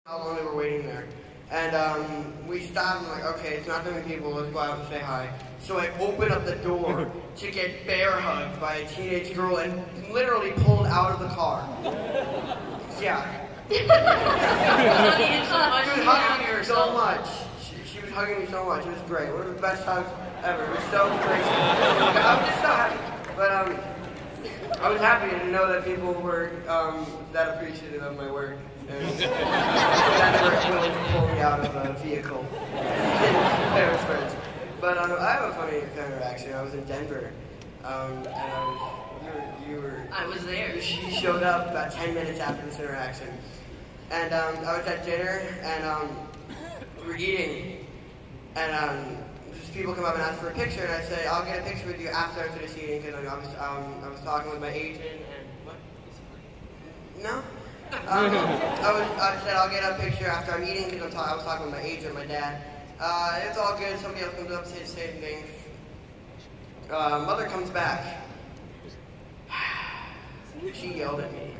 how long they were waiting there. And we stopped and like, okay, it's not that many people, let's go out and say hi. So I opened up the door to get bear hugged by a teenage girl and literally pulled out of the car. Yeah. She was hugging me so much. She was hugging me so much. It was great. One of the best times ever. It was so great. I was just so happy. But I was happy to know that people were that appreciative of my work. And that they were willing to pull me out of a vehicle. But I have a funny kind of interaction. I was in Denver, and I was there. She showed up about 10 minutes after this interaction. And I was at dinner, and we were eating, and just people come up and ask for a picture, and I say, I'll get a picture with you after I finish eating, because I was talking with my agent, and what? No? I said I'll get a picture after I'm eating, because I was talking with my agent, my dad. It's all good, somebody else comes up and says the same thing. Mother comes back. She yelled at me.